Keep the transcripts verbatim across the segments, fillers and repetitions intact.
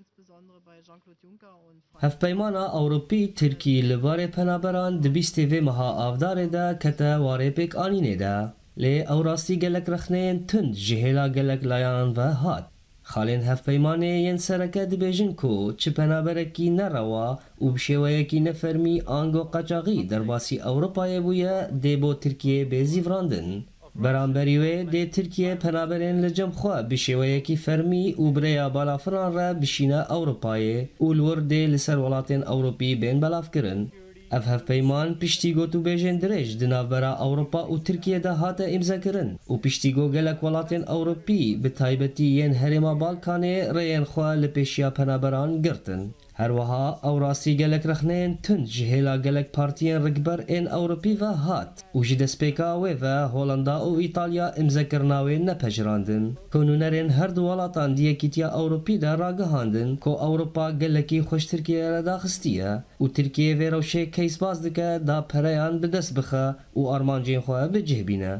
هفپیمانا اوروپی ترکی لباره پنابران دبیستی و مها آفداره دا کتا واره پیک آنینه دا لی او راستی گلک رخنین تند جهلا گلک لایان و هات خالین هفپیمانه ین سرکه دبیجن کو چه پنابرکی نروا و بشویکی نفرمی آنگو قچاقی در باسی اوروپای بویا دی بو ترکیه بیزیوراندن برانبریوه دی ترکیه پنابرین لجم خواه بشویکی فرمی و بریا بالافران را بشینه اوروپای و لور دی لسر ولاتین اوروپی بین بلاف کرن اف هفپیمان پشتیگو تو بیجن درش دناو برا اوروپا و ترکیه ده هاته امزا کرن و پشتیگو گلک ولاتین اوروپی به تایبتی ین هرما بالکانه رین خواه لپیشیا پنابران گرتن هر وها او راستی گلک رخنین تند جهلا گلک پارتین رگبر این اوروپی و هات و جد سپیکاوی و هولندا و ایتالیا امزا کرناوی نپجراندن کنونرین هر دو ولاتان دیکیتیا اوروپی ده راگهاندن که اوروپا گلکی خوش ترکیه را داخستیه و ترکیه وی روشه کیس باز دکه دا پریان بدست بخه و آرمانجین خواه بجه بینه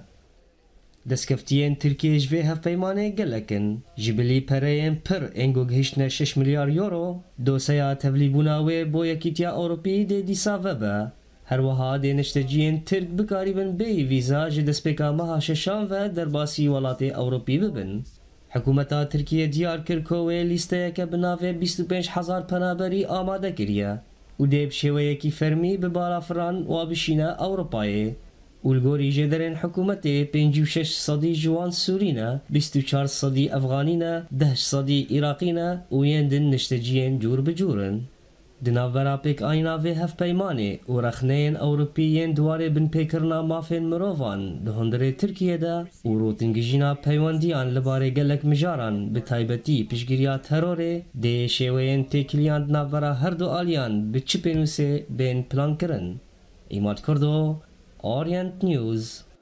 دستکفتین ترکیه جوی هفپیمانه گلکن جبلی پرین پر انگو گهشتن شش میلیارد یورو دو سیا تبلیبوناوی بو یکیتیا اوروپی دی دیسا وبا هر وها دی نشتجین ترک بکاریبن بی ویزا جدسپیکا مها ششان و درباسی ولات اوروپی ببن حکومتا ترکیه دیار کرکوی لیسته که بناوی بیست و پنج هزار پنابری آماده کریه و دی بشوی کی فرمی ببالا فران و بشینه اوروپایی والگوری جدرین حکومتی پنج و شش صدی جوان سورینا بیست و چهار صدی افغانینا ده صدی عراقینا و یندن نشتجین جور بجورن دناورا پیک آینا و هف پیمانی و رخنین اوروپیین دواره بن پیکرنا مافین مروفان دهندره ترکیه دا و روتنگجینا پیواندیان لباره گلک مجاران به تایبتی پیشگیریا تروره ده شوین تکلیان دناورا هر دو آلیان به چپنوسه بین پلان کرن ایماد کردو Orient News